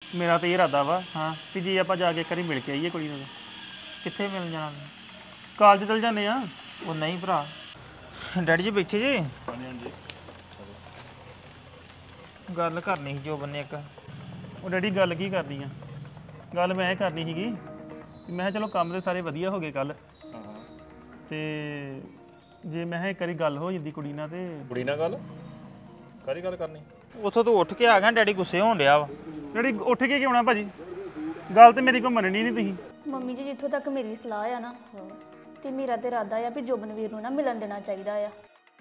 ਮੇਰਾ ਤਾਂ ਇਹ ਇਰਾਦਾ ਵਾ ਹਾਂ ਕਿ ਜੇ ਆਪਾਂ ਜਾ ਕੇ ਇੱਕ ਵਾਰੀ ਮਿਲ ਕੇ ਆਈਏ ਕੁੜੀ ਨੂੰ। ਕਿੱਥੇ ਮਿਲ ਜਾਣਾ? ਕਾਲਜ ਚਲ ਜਾਂਦੇ ਆ। ਉਹ ਨਹੀਂ ਭਰਾ, ਡੈਡੀ ਜੀ ਬੈਠੇ ਜੀ। ਗੱਲ ਕਰਨੀ ਸੀ ਜੋਬਨ ਨੇ ਇੱਕ। ਉਹ ਡੈਡੀ ਗੱਲ ਕੀ ਕਰਨੀ ਆ? ਗੱਲ ਮੈਂ ਇਹ ਕਰਨੀ ਸੀਗੀ ਕਿ ਮੈਂ ਕਿਹਾ ਚਲੋ ਕੰਮ ਦੇ ਸਾਰੇ ਵਧੀਆ ਹੋ ਗਏ ਕੱਲ ਤੇ ਜੇ ਮੈਂ ਕਿਹਾ ਇੱਕ ਵਾਰੀ ਗੱਲ ਹੋ ਜਾਂਦੀ ਕੁੜੀ ਨਾਲ ਤੇ ਕੁੜੀ ਨਾਲ ਗੱਲ ਕਾਹਦੀ ਗੱਲ ਕਰਨੀ? ਉੱਥੋਂ ਤੂੰ ਉੱਠ ਕੇ ਆ ਗਿਆ, ਡੈਡੀ ਗੁੱਸੇ ਹੋਣ ਡਿਆ ਵਾ। ਡੈਡੀ ਉੱਠ ਕੇ ਕਿਉਂ ਆਉਣਾ ਭਾਜੀ? ਗੱਲ ਤੇ ਮੇਰੀ ਕੋਈ ਮੰਨਣੀ ਨਹੀਂ ਤੁਸੀਂ। ਮੰਮੀ ਜੀ ਜਿੱਥੋਂ ਤੱਕ ਮੇਰੀ ਸਲਾਹ ਆ ਨਾ ਤੇ ਮੇਰਾ ਤੇ ਇਰਾਦਾ ਆ ਵੀ ਜੋਬਨਵੀਰ ਨੂੰ ਨਾ ਮਿਲਣ ਦੇਣਾ ਚਾਹੀਦਾ ਆ।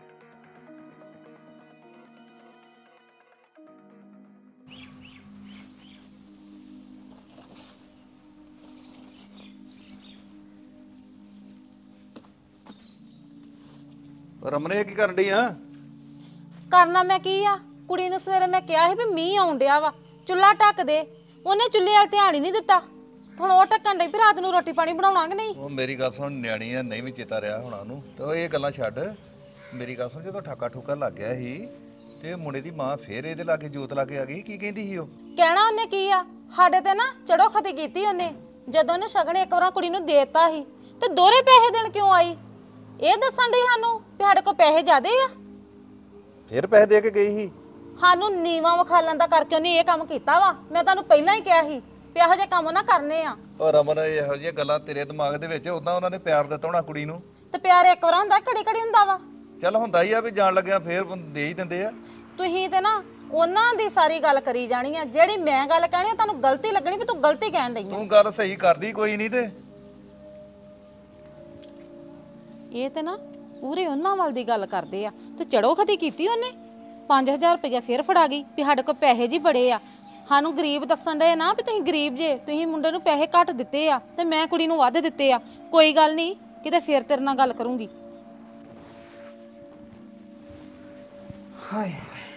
ਰਮਨ ਇਹ ਕੀ ਕਰਨ ਡਈ ਆ? ਕਰਨਾ ਮੈਂ ਕੀ ਆ? ਕੁੜੀ ਨੂੰ ਸਵੇਰੇ ਮੈਂ ਕਿਹਾ ਸੀ ਵੀ ਮੀਂਹ ਆਉਣ ਡਿਆ ਵਾ, ਚੁੱਲ੍ਹਾ ਢੱਕ ਦੇ। ਉਹਨੇ ਚੁੱਲ੍ਹੇ ਵੱਲ ਧਿਆਨ ਹੀ ਨਹੀਂ ਦਿੱਤਾ। ਹੁਣ ਉਹ ਢੱਕਣ ਡਈ ਵੀ ਰਾਤ ਨੂੰ ਰੋਟੀ ਪਾਣੀ ਬਣਾਉਣਾ ਕਿ ਨਹੀਂ। ਉਹ ਮੇਰੀ ਗੱਲ ਸੁਣ, ਨਿਆਣੀ ਆ, ਨਹੀਂ ਵੀ ਚੇਤਾ ਰਿਹਾ ਹੋਣਾ ਉਹਨੂੰ ਤੇ ਉਹ ਇਹ ਗੱਲਾਂ ਛੱਡ। ਮੇਰੀ ਗੱਲ ਸੁਣ, ਜਦੋਂ ਠਾਕਾ ਠੁਕਾ ਲੱਗ ਗਿਆ ਸੀ ਤੇ ਮੁੰਡੇ ਦੀ ਮਾਂ ਫੇਰ ਇਹਦੇ ਲਾਗੇ ਜੋਤ ਲਾਗੇ ਆ ਗਈ, ਕੀ ਕਹਿੰਦੀ ਸੀ ਉਹ? ਕਹਿਣਾ ਉਹਨੇ ਕੀ ਆ, ਸਾਡੇ ਤੇ ਨਾ ਚੜੋ ਖਤੀ ਕੀਤੀ ਉਹਨੇ। ਜਦੋਂ ਉਹਨੇ ਸ਼ਗਨ ਇੱਕ ਵਾਰ ਕੁੜੀ ਨੂੰ ਦੇਤਾ ਸੀ ਤੇ ਦੋਹਰੇ ਪੈਸੇ ਦੇਣ ਕਿਉਂ ਆਈ? ਇਹ ਦੱਸਣ ਡਈ ਸਾਨੂੰ ਵੀ ਸਾਡੇ ਕੋਲ ਪੈਸੇ ਜ਼ਿਆਦੇ ਆ। ਫੇਰ ਪੈਸੇ ਦੇ ਕੇ ਗਈ ਸੀ? ਸਾਨੂੰ ਨੀਵਾਂ ਵਿਖਾਲਣ ਦਾ ਕਰਕੇ ਉਹਨੇ ਇਹ ਕੰਮ ਕੀਤਾ ਵਾ। ਮੈਂ ਤੁਹਾਨੂੰ ਪਹਿਲਾਂ ਹੀ ਕਿਹਾ ਸੀ ਵੀ ਇਹੋ ਜਿਹੇ ਕੰਮ ਨਾ ਕਰਨੇ ਆ। ਉਹ ਰਮਨ ਇਹੋ ਜਿਹੀਆਂ ਗੱਲਾਂ ਤੇਰੇ ਦਿਮਾਗ ਦੇ ਵਿੱਚ ਉਦਾਂ ਉਹਨਾਂ ਨੇ ਪਿਆਰ ਦਿੱਤਾ ਹੋਣਾ ਕੁੜੀ ਨੂੰ। ਤੇ ਪਿਆਰ ਇੱਕ ਵਾਰ ਹੁੰਦਾ, ਘੜੀ ਘੜੀ ਹੁੰਦਾ ਵਾ। ਚੱਲ ਹੁੰਦਾ ਹੀ ਆ ਵੀ ਜਾਣ ਲੱਗਿਆ ਫੇਰ ਦੇ ਹੀ ਦਿੰਦੇ ਆ। ਤੁਸੀਂ ਤੇ ਨਾ ਉਹਨਾਂ ਦੀ ਸਾਰੀ ਗੱਲ ਕਰੀ ਜਾਣੀ ਆ, ਜਿਹੜੀ ਮੈਂ ਗੱਲ ਕਹਿਣੀ ਆ ਤੁਹਾਨੂੰ ਗਲਤੀ ਲੱਗਣੀ ਵੀ ਤੂੰ ਗਲਤੀ ਕਹਿਣ ਡਈ ਆ। ਤੂੰ ਗੱਲ ਸਹੀ ਕਰਦੀ ਕੋਈ ਨਹੀਂ ਤੇ ਇਹ ਤੇ ਨਾ ਪੂਰੇ ਉਹਨਾਂ ਵੱਲ ਦੀ ਗੱਲ ਕਰਦੇ ਆ ਤੇ ਚੜੋ ਖਤੀ ਕੀਤੀ ਉਹਨੇ। 5000 ਰੁਪਇਆ ਫੇਰ ਫੜਾ ਗਈ ਵੀ ਸਾਡੇ ਕੋਲ ਪੈਸੇ ਜੀ ਬੜੇ ਆ। ਸਾਨੂੰ ਗਰੀਬ ਦੱਸਣ ਡਏ ਨਾ ਵੀ ਤੁਸੀਂ ਗਰੀਬ ਜੇ, ਤੁਸੀਂ ਮੁੰਡੇ ਨੂੰ ਪੈਸੇ ਘੱਟ ਦਿੱਤੇ ਆ ਤੇ ਮੈਂ ਕੁੜੀ ਨੂੰ ਵੱਧ ਦਿੱਤੇ ਆ। ਕੋਈ ਗੱਲ ਨਹੀਂ, ਕਿਤੇ ਫੇਰ ਤੇਰੇ ਨਾਲ ਗੱਲ ਕਰੂੰਗੀ। ਹਾਏ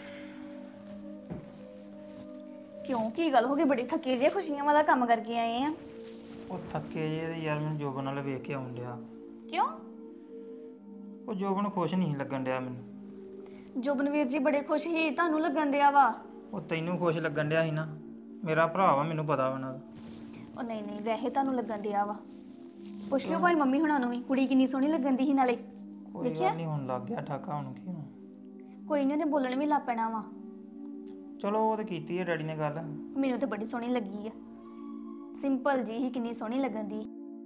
ਕਿਉਂ ਕੀ ਗੱਲ ਹੋ ਗਈ? ਬੜੀ ਥੱਕੇ ਜੇ, ਖੁਸ਼ੀਆਂ ਵਾਲਾ ਕੰਮ ਕਰਕੇ ਆਏ ਆ। ਉਹ ਥੱਕੇ ਜੇ ਤੇ ਯਾਰ ਮੈਨੂੰ ਜੋਬਨ ਨਾਲ ਵੇਖ ਕੇ ਆਉਣ ਡਿਆ। ਕਿਉਂ? ਉਹ ਜੋਬਨ ਖੁਸ਼ ਨਹੀਂ ਲੱਗਣ ਡਿਆ ਮੈਨੂੰ। ਜੋਬਨਵੀਰ ਜੀ ਬੜੇ ਖੁਸ਼ ਸੀ, ਤੁਹਾਨੂੰ ਲੱਗਣ ਦਿਆ ਵਾ। ਉਹ ਤੈਨੂੰ ਖੁਸ਼ ਲੱਗਣ ਡਿਆ ਸੀ ਨਾ, ਮੇਰਾ ਭਰਾ ਵਾ, ਮੈਨੂੰ ਪਤਾ ਵਾ ਨਾ। ਉਹ ਨਹੀਂ ਨਹੀਂ, ਵੈਸੇ ਤੁਹਾਨੂੰ ਲੱਗਣ ਦਿਆ ਵਾ। ਪੁੱਛ ਲਿਓ ਭਾਈ ਮੰਮੀ ਹੁਣਾਂ ਨੂੰ ਵੀ, ਕੁੜੀ ਕਿੰਨੀ ਸੋਹਣੀ ਲੱਗਣ ਦੀ ਸੀ ਨਾਲੇ। ਕੋਈ ਗੱਲ ਨਹੀਂ, ਹੁਣ ਲੱਗ ਗਿਆ ਠਾਕਾ ਹੁਣ ਕੀ ਹੋਣਾ। ਕੋਈ ਨਹੀਂ, ਉਹਨੇ ਬੋਲਣ ਵੀ ਲੱਗ ਪੈਣਾ ਵਾ। ਚਲੋ ਉਹ ਤੇ ਕੀਤੀ ਹੈ ਡੈਡੀ ਨੇ ਗੱਲ। ਮੈਨੂੰ ਤਾਂ ਬੜੀ ਸੋਹਣੀ ਲੱਗੀ ਆ, ਸਿੰਪਲ ਜੀ ਹੀ ਕਿੰਨੀ ਸੋਹਣੀ ਲੱਗਣ ਦੀ।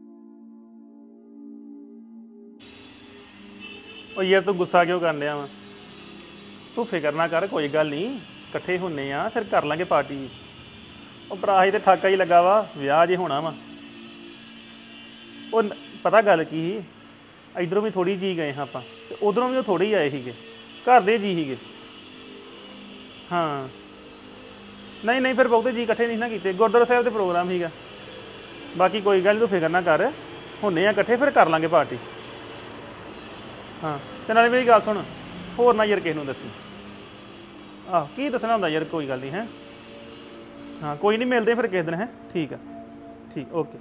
ਉਹ ਯਾਰ ਤੂੰ ਗੁੱਸਾ ਕਿਉਂ ਕਰਨ ਡਿਆ ਵਾ? ਤੂੰ ਫਿਕਰ ਨਾ ਕਰ, ਕੋਈ ਗੱਲ ਨਹੀਂ, ਇਕੱਠੇ ਹੁੰਨੇ ਆ ਫਿਰ ਕਰ ਲਾਂਗੇ ਪਾਰਟੀ। ਉਹ ਭਰਾ ਹੀ ਤੇ ਠਾਕਾ ਹੀ ਲੱਗਾ ਵਾ, ਵਿਆਹ ਜੇ ਹੋਣਾ ਵਾ। ਉਹ ਪਤਾ ਗੱਲ ਕੀ ਸੀ, ਇਧਰੋਂ ਵੀ ਥੋੜੀ ਜੀ ਗਏ ਹਾਂ ਆਪਾਂ ਤੇ ਉਧਰੋਂ ਵੀ ਉਹ ਥੋੜੇ ਹੀ ਆਏ ਸੀਗੇ, ਘਰ ਦੇ ਜੀ ਸੀਗੇ। ਹਾਂ ਨਹੀਂ ਨਹੀਂ, ਫਿਰ ਬਹੁਤੇ ਜੀ ਇਕੱਠੇ ਨਹੀਂ ਨਾ ਕੀਤੇ, ਗੁਰਦੁਆਰਾ ਸਾਹਿਬ ਦੇ ਪ੍ਰੋਗਰਾਮ ਸੀਗਾ। ਬਾਕੀ ਕੋਈ ਗੱਲ ਨਹੀਂ, ਤੂੰ ਫਿਕਰ ਨਾ ਕਰ, ਹੁੰਨੇ ਆ ਇਕੱਠੇ ਫਿਰ ਕਰ ਲਾਂਗੇ ਪਾਰਟੀ। ਹਾਂ ਤੇ ਨਾਲੇ ਮੇਰੀ ਗੱਲ ਸੁਣ, ਹੋਰ ਨਾ ਯਾਰ ਕਿਸੇ ਨੂੰ ਦੱਸੀ। ਆਹ ਕੀ ਦੱਸਣਾ ਹੁੰਦਾ ਯਾਰ, ਕੋਈ ਗੱਲ ਨਹੀਂ ਹੈ। ਹਾਂ ਕੋਈ ਨਹੀਂ, ਮਿਲਦੇ ਫਿਰ ਕਿਸੇ ਦਿਨ ਹੈ। ਠੀਕ ਆ, ਠੀਕ, ਓਕੇ।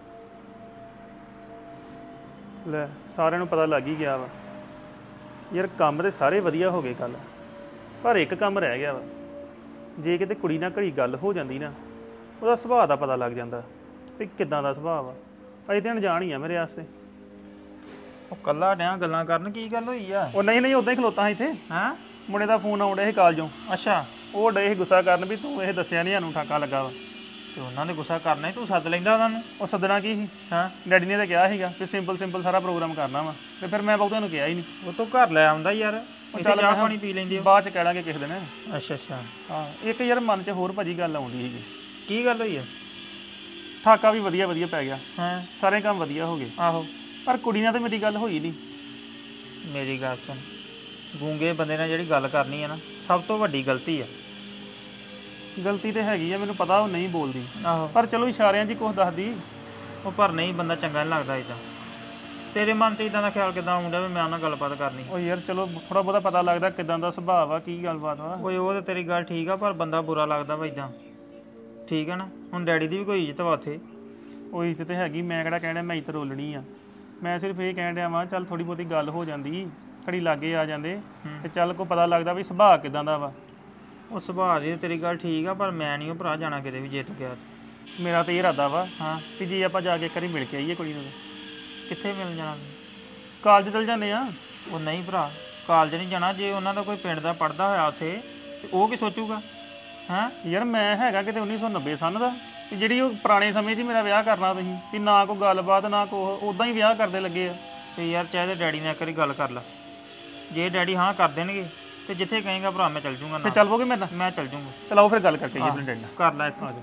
ਲੈ ਸਾਰਿਆਂ ਨੂੰ ਪਤਾ ਲੱਗ ਹੀ ਗਿਆ ਵਾ ਯਾਰ, ਕੰਮ ਤੇ ਸਾਰੇ ਵਧੀਆ ਹੋ ਗਏ ਕੱਲ, ਪਰ ਇੱਕ ਕੰਮ ਰਹਿ ਗਿਆ ਵਾ। ਜੇ ਕਿਤੇ ਕੁੜੀ ਨਾਲ ਘੜੀ ਗੱਲ ਹੋ ਜਾਂਦੀ ਨਾ, ਉਹਦਾ ਸੁਭਾਅ ਦਾ ਪਤਾ ਲੱਗ ਜਾਂਦਾ ਵੀ ਕਿੱਦਾਂ ਦਾ ਸੁਭਾਅ ਵਾ। ਅਜੇ ਤੇ ਅਣਜਾਣ ਹੀ ਆ ਮੇਰੇ ਵਾਸਤੇ। ਉਹ ਕੱਲਾ ਡਿਆ ਗੱਲਾਂ ਕਰਨ, ਕੀ ਗੱਲ ਹੋਈ ਆ? ਉਹ ਨਹੀਂ ਨਹੀਂ, ਉਦਾਂ ਹੀ ਖਲੋਤਾ ਸੀ ਇੱਥੇ। ਹਾਂ ਮੁੰਡੇ ਦਾ ਫੋਨ ਆਉਣ ਡਿਆ ਸੀ ਕਾਲਜੋਂ। ਅੱਛਾ। ਉਹ ਡੇ ਗੁੱਸਾ ਕਰਨ ਵੀ ਤੂੰ ਇਹ ਦੱਸਿਆ ਨਹੀਂ ਸਾਨੂੰ ਠਾਕਾ ਲੱਗਾ ਵਾ। ਤੇ ਉਹਨਾਂ ਨੇ ਗੁੱਸਾ ਕਰਨਾ ਹੀ, ਤੂੰ ਸੱਦ ਲੈਂਦਾ ਉਹਨਾਂ ਨੂੰ। ਉਹ ਸੱਦਣਾ ਕੀ ਸੀ? ਹਾਂ ਡੈਡੀ ਨੇ ਤਾਂ ਕਿਹਾ ਸੀਗਾ ਕਿ ਸਿੰਪਲ ਸਾਰਾ ਪ੍ਰੋਗਰਾਮ ਕਰਨਾ ਵਾ, ਤੇ ਫਿਰ ਮੈਂ ਬਹੁਤਿਆਂ ਨੂੰ ਕਿਹਾ ਹੀ ਨਹੀਂ। ਉਹ ਤੋਂ ਘਰ ਲੈ ਆਉਂਦਾ ਯਾਰ, ਇੱਥੇ ਚਾਹ ਪਾਣੀ ਪੀ ਲੈਂਦੇ ਹੋ। ਬਾਅਦ ਚ ਕਹਿ ਲਾਂਗੇ ਕਿਸੇ ਦਿਨ। ਅੱਛਾ ਅੱਛਾ। ਹਾਂ ਇੱਕ ਯਾਰ ਮਨ 'ਚ ਹੋਰ ਭਾਜੀ ਗੱਲ ਆਉਂਦੀ ਸੀਗੀ। ਕੀ ਗੱਲ ਹੋਈ ਆ? ਠਾਕਾ ਵੀ ਵਧੀਆ ਵਧੀਆ ਪੈ ਗਿਆ, ਹਾਂ ਸਾਰੇ ਕੰਮ ਵਧੀਆ ਹੋ ਗਏ। ਆਹੋ, ਪਰ ਕੁੜੀ ਨਾਲ ਤਾਂ ਮੇਰੀ ਗੱਲ ਹੋਈ ਨਹੀਂ। ਮੇਰੀ ਗੱਲ ਸੁਣ, ਗੂੰਗੇ ਬੰਦੇ ਨਾਲ ਜਿਹੜੀ ਗੱਲ ਕਰਨੀ ਆ ਨਾ, ਸਭ ਤੋਂ ਵੱਡੀ ਗਲਤੀ ਆ। ਗਲਤੀ ਤੇ ਹੈਗੀ ਆ, ਮੈਨੂੰ ਪਤਾ ਉਹ ਨਹੀਂ ਬੋਲਦੀ। ਆਹੋ, ਪਰ ਚਲੋ ਇਸ਼ਾਰਿਆਂ 'ਚ ਕੁਛ ਦੱਸਦੀ। ਉਹ ਪਰ ਨਹੀਂ, ਬੰਦਾ ਚੰਗਾ ਨਹੀਂ ਲੱਗਦਾ ਇਦਾਂ। ਤੇਰੇ ਮਨ 'ਚ ਇਦਾਂ ਦਾ ਖਿਆਲ ਕਿੱਦਾਂ ਆਉਂਦਾ ਵੀ ਮੈਂ ਉਹਨਾਂ ਨਾਲ ਗੱਲਬਾਤ ਕਰਨੀ? ਉਹ ਯਾਰ ਚਲੋ ਥੋੜਾ ਬਹੁਤਾ ਪਤਾ ਲੱਗਦਾ ਕਿਦਾਂ ਦਾ ਸੁਭਾਅ ਵਾ, ਕੀ ਗੱਲਬਾਤ ਵਾ। ਓਏ ਉਹ ਤਾਂ ਤੇਰੀ ਗੱਲ ਠੀਕ ਆ, ਪਰ ਬੰਦਾ ਬੁਰਾ ਲੱਗਦਾ ਵਾ ਇਦਾਂ, ਠੀਕ ਆ ਨਾ? ਹੁਣ ਡੈਡੀ ਦੀ ਵੀ ਕੋਈ ਇੱਜ਼ਤ ਵਾ ਉੱਥੇ। ਉਹ ਇੱਜ਼ਤ ਤੇ ਹੈਗੀ, ਮੈਂ ਕਿਹੜਾ ਕਹਿਣਾ ਮੈਂ ਇੱਜ਼ਤ ਰੋਲਣੀ ਆ। ਮੈਂ ਸਿਰਫ ਇਹ ਕਹਿਣ ਡਿਆ ਵਾਂ ਚੱਲ ਥੋੜੀ ਬਹੁਤੀ ਗੱਲ ਹੋ ਜਾਂਦੀ, ਖੜੀ ਲਾਗੇ ਆ ਜਾਂਦੇ ਤੇ ਚੱਲ ਕੋ ਪਤਾ ਲੱਗਦਾ ਵੀ ਸੁਭਾਅ ਕਿਦਾਂ ਦਾ ਵਾ। ਉਹ ਸੁਭਾਅ ਦੀ ਤੇਰੀ ਗੱਲ ਠੀਕ ਆ, ਪਰ ਮੈਂ ਨਹੀਂ ਉਹ ਭਰਾ ਜਾਣਾ ਕਿਤੇ ਵੀ ਜੇ ਤੂੰ ਗਿਆ ਤੇ। ਮੇਰਾ ਤਾਂ ਇਹ ਇਰਾਦਾ ਵਾ ਹਾਂ ਕਿ ਜੇ ਆਪਾਂ ਜਾ ਕੇ ਇੱਕ ਵਾਰੀ ਮਿਲ ਕੇ ਆਈਏ ਕੁੜੀ ਨੂੰ ਤਾਂ। ਕਿੱਥੇ ਮਿਲ ਜਾਣਾ? ਕਾਲਜ ਚਲ ਜਾਂਦੇ ਆ। ਉਹ ਨਹੀਂ ਭਰਾ, ਕਾਲਜ ਨਹੀਂ ਜਾਣਾ। ਜੇ ਉਹਨਾਂ ਦਾ ਕੋਈ ਪਿੰਡ ਦਾ ਪੜਦਾ ਹੋਇਆ ਉੱਥੇ ਤੇ ਉਹ ਕੀ ਸੋਚੂਗਾ? ਹੈਂ ਯਾਰ ਮੈਂ ਹੈਗਾ ਕਿਤੇ 1990 ਸਨ ਦਾ, ਤੇ ਜਿਹੜੀ ਉਹ ਪੁਰਾਣੇ ਸਮੇਂ 'ਚ ਹੀ ਮੇਰਾ ਵਿਆਹ ਕਰਨਾ ਤੁਸੀਂ ਵੀ ਨਾ ਕੋਈ ਗੱਲਬਾਤ ਨਾ ਕੋ ਉਦਾਂ ਹੀ ਵਿਆਹ ਕਰਦੇ ਲੱਗੇ ਆ। ਤੇ ਯਾਰ ਚਾਹੇ ਤੇ ਡੈਡੀ ਨਾਲ ਇੱਕ ਵਾਰੀ ਗੱਲ ਕਰ ਲੈ। ਜੇ ਡੈਡੀ ਹਾਂ ਕਰ ਦੇਣਗੇ ਤੇ ਜਿੱਥੇ ਕਹੇਗਾ ਭਰਾ ਮੈਂ ਚੱਲ ਜੂੰਗਾ। ਤੇ ਨਾਲ ਚੱਲ ਪੋਗੇ ਮੇਰੇ ਨਾਲ? ਮੈਂ ਚੱਲ ਜੂੰਗਾ। ਚਲਾਓ ਫਿਰ ਗੱਲ ਕਰਕੇ ਜੀ ਆਪਣੇ ਡੈਡੀ ਨਾਲ। ਕਰ ਲੈ ਇੱਥੇ। ਆ ਜਾਓ।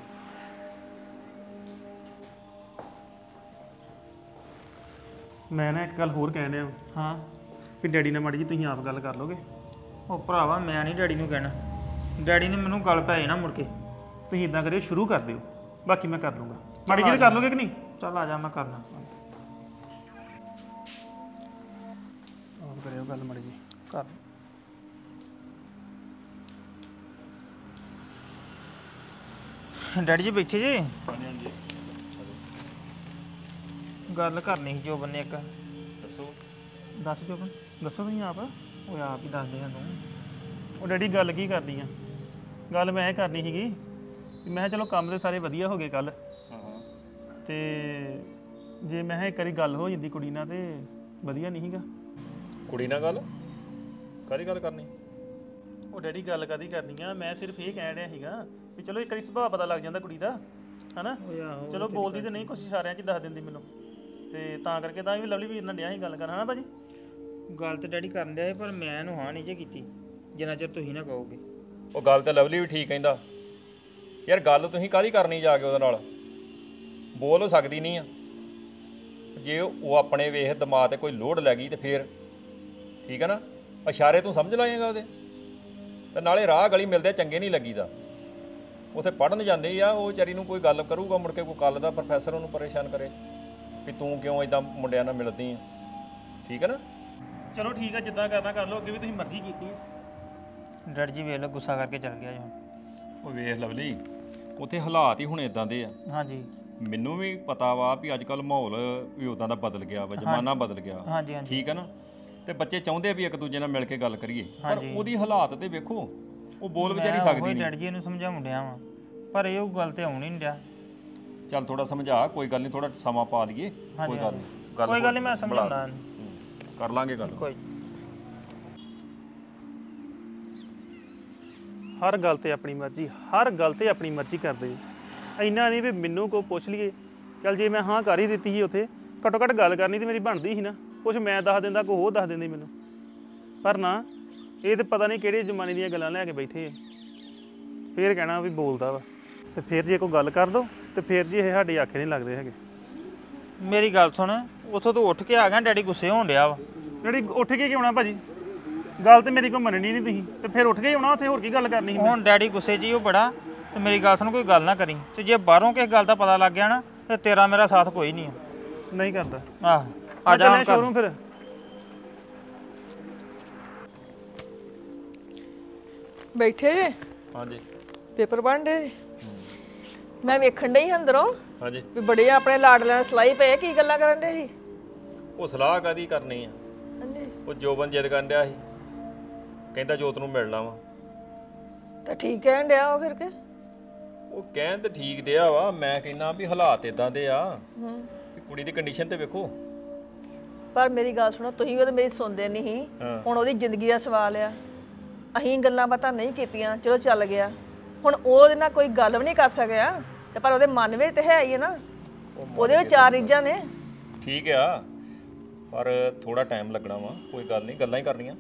ਮੈਂ ਨਾ ਇੱਕ ਗੱਲ ਹੋਰ ਕਹਿਣ ਡਿਆ ਹਾਂ ਵੀ ਡੈਡੀ ਨਾਲ ਮਾੜੀ ਜੀ ਤੁਸੀਂ ਆਪ ਗੱਲ ਕਰ ਲੋਗੇ। ਉਹ ਭਰਾਵਾ ਮੈਂ ਨਹੀਂ ਡੈਡੀ ਨੂੰ ਕਹਿਣਾ। ਡੈਡੀ ਨੇ ਮੈਨੂੰ ਗੱਲ ਪੈ ਜਾਣਾ ਮੁੜ ਕੇ। ਤੁਸੀਂ ਇਦਾਂ ਕਰਿਓ ਸ਼ੁਰੂ ਕਰ ਦਿਓ, ਬਾਕੀ ਮੈਂ ਕਰ ਲੂੰਗਾ। ਮਾੜੀ ਜੀ ਕਰ ਲੋਗੇ ਕਿ ਨਹੀਂ? ਚੱਲ ਆ ਜਾ ਮੈਂ ਕਰਨਾ। ਆਪ ਕਰਿਓ ਗੱਲ ਮਾੜੀ ਜੀ। ਕਰ ਡੈਡੀ ਜੀ ਬੈਠੇ ਜੀ? ਹਾਂਜੀ ਗੱਲ ਕਰਨੀ ਸੀ ਜੋਬਨ ਨੇ ਇੱਕ। ਦੱਸੋ। ਦੱਸ ਜੋਬਨ। ਦੱਸੋ ਤੁਸੀਂ ਆਪ। ਉਹ ਆਪ ਹੀ ਦੱਸਦੇ ਆ ਤੂੰ। ਉਹ ਡੈਡੀ ਗੱਲ ਕੀ ਕਰਨੀ ਆ? ਗੱਲ ਮੈਂ ਇਹ ਕਰਨੀ ਸੀਗੀ ਵੀ ਮੈਂ ਕਿਹਾ ਚਲੋ ਕੰਮ ਤੇ ਸਾਰੇ ਵਧੀਆ ਹੋ ਗਏ ਕੱਲ, ਹਾਂ ਹਾਂ ਤੇ ਜੇ ਮੈਂ ਕਿਹਾ ਇੱਕ ਵਾਰੀ ਗੱਲ ਹੋ ਜਾਂਦੀ ਕੁੜੀ ਨਾਲ ਤੇ ਵਧੀਆ ਨਹੀਂ ਸੀਗਾ। ਕੁੜੀ ਨਾਲ ਗੱਲ ਕਾਹਦੀ ਗੱਲ ਕਰਨੀ? ਉਹ ਡੈਡੀ ਗੱਲ ਕਾਦੀ ਕਰਨੀ ਆ, ਮੈਂ ਸਿਰਫ ਇਹ ਕਹਿ ਰਿਹਾ ਸੀਗਾ ਵੀ ਚਲੋ ਇੱਕ ਵਾਰੀ ਸੁਭਾਅ ਪਤਾ ਲੱਗ ਜਾਂਦਾ ਕੁੜੀ ਦਾ, ਹਨਾ। ਓਏ ਆਹੋ ਚਲੋ ਬੋਲਦੀ ਤੇ ਨਹੀਂ ਕੁਛ ਇਸ਼ਾਰਿਆਂ 'ਚ ਦੱਸ ਦਿੰਦੀ ਮੈਨੂੰ, ਤੇ ਤਾਂ ਕਰਕੇ ਤਾਂ ਵੀ ਲਵਲੀ ਵੀਰ ਨਾਲ ਡਿਆ ਸੀ ਗੱਲ ਕਰਨ, ਹਨਾ ਭਾਜੀ। ਗੱਲ ਤੇ ਡੈਡੀ ਕਰਨ ਡਿਆ ਸੀ, ਪਰ ਮੈਂ ਇਹਨੂੰ ਹਾਂ ਨਹੀਂ ਜੇ ਕੀਤੀ ਜਿੰਨਾ ਚਿਰ ਤੁਸੀਂ ਨਾ ਕਹੋਗੇ। ਉਹ ਗੱਲ ਤੇ ਲਵਲੀ ਵੀ ਠੀਕ ਕਹਿੰਦਾ ਯਾਰ। ਗੱਲ ਤੁਸੀਂ ਕਾਹਦੀ ਕਰਨੀ ਜਾ ਕੇ ਉਹਦੇ ਨਾਲ? ਬੋਲ ਹੋ ਸਕਦੀ ਨਹੀਂ ਆ। ਜੇ ਉਹ ਆਪਣੇ ਵੇਖ ਦਿਮਾਗ ਤੇ ਕੋਈ ਲੋਡ ਲੈ ਗਈ ਤੇ ਫੇਰ ਠੀਕ ਹੈ ਨਾ। ਇਸ਼ਾਰੇ ਤੂੰ ਸਮਝ ਲਾਏਗਾ ਉਹਦੇ, ਤੇ ਨਾਲੇ ਰਾਹ ਗਲੀ ਮਿਲਦੇ ਚੰਗੇ ਨਹੀਂ ਲੱਗੀਦਾ। ਉੱਥੇ ਪੜ੍ਹਨ ਜਾਂਦੇ ਆ, ਉਹ ਵਿਚਾਰੀ ਨੂੰ ਕੋਈ ਗੱਲ ਕਰੂਗਾ ਮੁੜ ਕੇ ਕੋਈ ਕੱਲ ਦਾ ਪ੍ਰੋਫੈਸਰ ਉਹਨੂੰ ਪਰੇਸ਼ਾਨ ਕਰੇ ਵੀ ਤੂੰ ਕਿਉਂ ਇਦਾਂ ਮੁੰਡਿਆਂ ਨਾਲ ਮਿਲਦੀ ਆ। ਠੀਕ ਹੈ ਨਾ। ਚਲੋ ਠੀਕ ਆ, ਜਿੱਦਾਂ ਕਰਨਾ ਕਰ ਲਓ, ਅੱਗੇ ਵੀ ਤੁਸੀਂ ਮਰਜ਼ੀ ਕੀਤੀ ਹੈ। ਡੈਡੀ ਜੀ ਵੇਖ ਲਓ ਗੁੱਸਾ ਕਰਕੇ ਚੱਲ ਗਿਆ ਜੀ। ਉਹ ਵੇਖ ਲਵਲੀ, ਉੱਥੇ ਹਾਲਾਤ ਹੀ ਹੁਣ ਇਦਾਂ ਦੇ ਆ। ਹਾਂਜੀ ਮੈਨੂੰ ਵੀ ਪਤਾ ਵਾ ਵੀ ਅੱਜ ਕੱਲ ਮਾਹੌਲ ਵੀ ਉਦਾਂ ਦਾ ਬਦਲ ਗਿਆ ਵਾ, ਜ਼ਮਾਨਾ ਬਦਲ ਗਿਆ। ਹਾਂਜੀ ਹਾਂਜੀ ਠੀਕ ਹੈ ਨਾ। ਤੇ ਬੱਚੇ ਚਾਹੁੰਦੇ ਵੀ ਇੱਕ ਦੂਜੇ ਨਾਲ ਮਿਲ ਕੇ ਗੱਲ ਕਰੀਏ, ਪਰ ਉਹਦੀ ਹਾਲਾਤ ਤੇ ਵੇਖੋ, ਉਹ ਬੋਲ ਵਿਚਾਰੀ ਸਕਦੀ ਨਹੀਂ। ਡੈਡੀ ਜੀ ਨੂੰ ਸਮਝਾਉਣ ਡਿਆ ਵਾਂ, ਪਰ ਇਹ ਉਹ ਗੱਲ ਤੇ ਆਉਣ ਹੀ ਨਹੀਂ ਡਿਆ। ਚੱਲ ਥੋੜਾ ਸਮਝਾ, ਕੋਈ ਗੱਲ ਨਹੀਂ, ਥੋੜਾ ਸਮਾਂ ਪਾ ਲਈਏ, ਕੋਈ ਗੱਲ ਨਹੀਂ। ਕੋਈ ਗੱਲ ਨਹੀਂ, ਮੈਂ ਸਮਝਾਉਂਦਾ। ਕਰ ਲਾਂਗੇ ਗੱਲ। ਕੋਈ ਹਰ ਗੱਲ ਤੇ ਆਪਣੀ ਮਰਜ਼ੀ, ਹਰ ਗੱਲ ਤੇ ਆਪਣੀ ਮਰਜ਼ੀ ਕਰਦੇ ਜੀ। ਇੰਨਾ ਨਹੀਂ ਵੀ ਮੈਨੂੰ ਕੋਈ ਪੁੱਛ ਲਈਏ। ਚੱਲ ਜੇ ਮੈਂ ਹਾਂ ਕਰ ਹੀ ਦਿੱਤੀ ਸੀ ਉੱਥੇ, ਘੱਟੋ ਘੱਟ ਗੱਲ ਕਰਨੀ ਤੇ ਮੇਰੀ ਬਣਦੀ ਸੀ ਨਾ। ਕੁਛ ਮੈਂ ਦੱਸ ਦਿੰਦਾ, ਕੋਈ ਹੋਰ ਦੱਸ ਦਿੰਦੀ ਮੈਨੂੰ, ਪਰ ਨਾ, ਇਹ ਤੇ ਪਤਾ ਨਹੀਂ ਕਿਹੜੇ ਜ਼ਮਾਨੇ ਦੀਆਂ ਗੱਲਾਂ ਲੈ ਕੇ ਬੈਠੇ ਆ। ਫੇਰ ਕਹਿਣਾ ਵੀ ਬੋਲਦਾ ਵਾ, ਤੇ ਫਿਰ ਜੇ ਕੋਈ ਗੱਲ ਕਰ ਦੋ ਤੇ ਫਿਰ ਜੀ ਇਹ ਸਾਡੇ ਆਖੇ ਨਹੀਂ ਲੱਗਦੇ ਹੈਗੇ। ਮੇਰੀ ਗੱਲ ਸੁਣ, ਉੱਥੋਂ ਤੂੰ ਉੱਠ ਕੇ ਆ ਗਿਆ, ਡੈਡੀ ਗੁੱਸੇ ਹੋਣ ਡਿਆ ਵਾ। ਜਿਹੜੀ ਉੱਠ ਕੇ ਕੀ ਆਉਣਾ ਭਾਜੀ? ਗੱਲ ਤੇ ਮੇਰੀ ਕੋਈ ਮੰਨਣੀ ਨਹੀਂ ਤੁਸੀਂ, ਤੇ ਫਿਰ ਉੱਠ ਕੇ ਹੀ ਆਉਣਾ ਉੱਥੇ, ਹੋਰ ਕੀ ਗੱਲ ਕਰਨੀ ਸੀ? ਹੁਣ ਡੈਡੀ ਗੁੱਸੇ 'ਚ ਹੀ ਉਹ ਬੜਾ। ਤੇ ਮੇਰੀ ਗੱਲ ਸੁਣ, ਕੋਈ ਗੱਲ ਨਾ ਕਰੀ, ਤੇ ਜੇ ਬਾਹਰੋਂ ਕਿਸੇ ਗੱਲ ਦਾ ਪਤਾ ਲੱਗ ਗਿਆ ਨਾ, ਤੇ ਤੇਰਾ ਮੇਰਾ ਸਾਥ ਕੋਈ ਨਹੀਂ ਆ। ਨਹੀਂ ਕਰਦਾ। ਆਹੋ ਆ ਜਾ ਹੁਣ ਸ਼ੋਰੂਮ ਫਿਰ। ਬੈਠੇ ਜੇ ਹਾਂਜੀ ਪੇਪਰ ਪੜ੍ਹਦੇ? ਮੈਂ ਵੇਖਣ ਡਈ ਸੀ ਅੰਦਰੋਂ ਹਾਂਜੀ। ਵੀ ਬੜੇ ਆਪਣੇ ਲਾਡਲਿਆਂ ਨਾਲ ਸਲਾਈ ਪਏ, ਕੀ ਗੱਲਾਂ ਕਰਨ ਡੇ ਸੀ? ਉਹ ਸਲਾਹ ਕਾਦੀ ਕਰਨੀ ਆ? ਹਾਂਜੀ ਉਹ ਜੋਬਨ ਜਿੱਦ ਕਰਨ ਡਿਆ ਸੀ, ਕਹਿੰਦਾ ਜੋਤ ਨੂੰ ਮਿਲਣਾ ਵਾ। ਤਾਂ ਠੀਕ ਕਹਿਣ ਡਿਆ ਉਹ ਫਿਰ ਕੇ। ਉਹ ਕਹਿਣ ਤੇ ਠੀਕ ਡਿਆ ਵਾ, ਮੈਂ ਕਹਿੰਦਾ ਵੀ ਹਾਲਾਤ ਇਦਾਂ ਦੇ ਆ ਵੀ ਕੁੜੀ ਦੀ ਕੰਡੀਸ਼ਨ ਤੇ ਵੇਖੋ। ਪਰ ਮੇਰੀ ਗੱਲ ਸੁਣੋ, ਤੁਸੀਂ ਉਹ ਤਾਂ ਮੇਰੀ ਸੁਣਦੇ ਨਹੀਂ ਸੀ। ਹੁਣ ਉਹਦੀ ਜ਼ਿੰਦਗੀ ਦਾ ਸਵਾਲ ਆ। ਅਸੀਂ ਗੱਲਾਂ ਬਾਤਾਂ ਨਹੀਂ ਕੀਤੀਆਂ, ਚਲੋ ਚੱਲ ਗਿਆ। ਹੁਣ ਉਹਦੇ ਨਾਲ ਕੋਈ ਗੱਲ ਵੀ ਨਹੀਂ ਕਰ ਸਕਿਆ, ਤੇ ਪਰ ਉਹਦੇ ਮਨ ਵਿੱਚ ਤੇ ਹੈ ਹੀ ਹੈ ਨਾ, ਉਹਦੇ ਵਿੱਚ ਚਾਰ ਰੀਝਾਂ ਨੇ। ਠੀਕ ਆ, ਪਰ ਥੋੜਾ ਟਾਈਮ ਲੱਗਣਾ ਵਾ, ਕੋਈ ਗੱਲ ਨਹੀਂ, ਗੱਲਾਂ ਹੀ ਕਰਨੀਆਂ।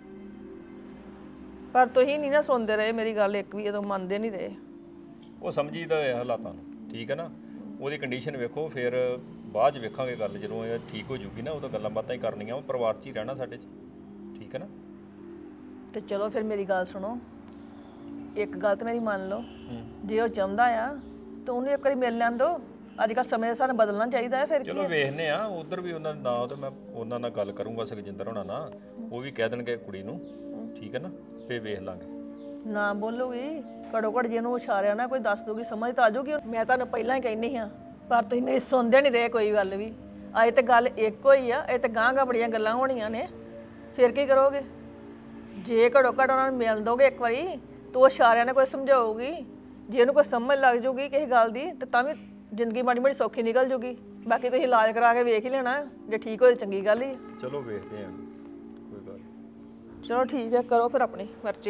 ਪਰ ਤੁਸੀਂ ਨਹੀਂ ਨਾ ਸੁਣਦੇ ਰਹੇ ਮੇਰੀ ਗੱਲ, ਇੱਕ ਵੀ ਜਦੋਂ ਮੰਨਦੇ ਨਹੀਂ ਰਹੇ। ਉਹ ਸਮਝੀਦਾ ਹੈ ਹਾਲਾਤਾਂ ਨੂੰ, ਠੀਕ ਹੈ ਨਾ। ਉਹਦੀ ਕੰਡੀਸ਼ਨ ਵੇਖੋ, ਫਿਰ ਬਾਅਦ 'ਚ ਵੇਖਾਂਗੇ ਗੱਲ, ਜਦੋਂ ਇਹ ਠੀਕ ਹੋ ਜੂਗੀ ਨਾ, ਉਹ ਤਾਂ ਗੱਲਾਂ ਬਾਤਾਂ ਹੀ ਕਰਨੀਆਂ। ਉਹ ਪਰਿਵਾਰ 'ਚ ਹੀ ਰਹਿਣਾ ਸਾਡੇ 'ਚ, ਠੀਕ ਹੈ ਨਾ। ਤੇ ਚਲੋ ਫਿਰ ਮੇਰੀ ਗੱਲ ਸੁਣੋ, ਇੱਕ ਗੱਲ ਤੇ ਮੇਰੀ ਮੰਨ ਲਓ, ਜੇ ਉਹ ਚਾਹੁੰਦਾ ਆ ਤਾਂ ਉਹਨੂੰ ਇੱਕ ਵਾਰੀ ਮਿਲ ਲੈਣ ਦਿਓ। ਅੱਜ ਕੱਲ੍ਹ ਸਮੇਂ ਦੇ ਸਾਨੂੰ ਬਦਲਣਾ ਚਾਹੀਦਾ ਹੈ। ਫਿਰ ਕੀ ਚਲੋ ਵੇਖਨੇ ਆ, ਉਧਰ ਵੀ ਉਹਨਾਂ ਦਾ ਨਾਂ, ਤੇ ਮੈਂ ਉਹਨਾਂ ਨਾਲ ਗੱਲ ਕਰੂੰਗਾ ਸੁਖਜਿੰਦਰ ਹੋਣਾ ਨਾਲ, ਉਹ ਵੀ ਕਹਿ ਦੇਣਗੇ ਕੁੜੀ ਨੂੰ, ਠੀਕ ਹੈ ਨਾ, ਫੇਰ ਵੇਖ ਲਾਂਗੇ। ਨਾ ਬੋਲੋਗੀ, ਘੜੋ ਘੜ ਜਿਹਨੂੰ ਇਸ਼ਾਰਿਆਂ ਨਾਲ ਕੋਈ ਦੱਸ ਦੋਗੀ, ਸਮਝ ਤਾਂ ਆ ਜਾਊਗੀ। ਮੈਂ ਤੁਹਾਨੂੰ ਪਹਿਲਾਂ ਹੀ ਕਹਿੰਦੀ ਹਾਂ, ਪਰ ਤੁਸੀਂ ਮੇਰੀ ਸੁਣਦੇ ਨਹੀਂ ਰਹੇ ਕੋਈ ਗੱਲ ਵੀ। ਅੱਜ ਤੇ ਗੱਲ ਇੱਕੋ ਹੀ ਆ, ਇਹ ਤੇ ਗਾਂਹ ਬੜੀਆਂ ਗੱਲਾਂ ਹੋਣੀਆਂ ਨੇ। ਫਿਰ ਕੀ ਕਰੋਗੇ? ਜੇ ਘੜੋ ਘੜ ਉਹਨਾਂ ਨੂੰ ਮਿਲ ਦੋਗੇ ਇੱਕ ਵਾਰੀ, ਤੋ ਉਹ ਇਸ਼ਾਰਿਆਂ ਨਾਲ ਕੋਈ ਸਮਝਾਊਗੀ। ਜੇ ਉਹਨੂੰ ਕੋਈ ਸਮਝ ਲੱਗ ਜੂਗੀ ਕਿਸੇ ਗੱਲ ਦੀ ਤੇ ਤਾਂ ਵੀ ਜ਼ਿੰਦਗੀ ਮਾੜੀ ਮਾੜੀ ਸੌਖੀ ਨਿਕਲ ਜੂਗੀ। ਬਾਕੀ ਤੁਸੀਂ ਇਲਾਜ ਕਰਾ ਕੇ ਵੇਖ ਹੀ ਲੈਣਾ, ਜੇ ਠੀਕ ਹੋਏ ਚੰਗੀ ਗੱਲ ਹੀ ਆ। ਚਲੋ ਵੇਖਦੇ ਆ, ਕੋਈ ਗੱਲ ਨੀ। ਚਲੋ ਠੀਕ ਹੈ, ਕਰੋ ਫਿਰ ਆਪਣੀ ਮਰਜ਼ੀ।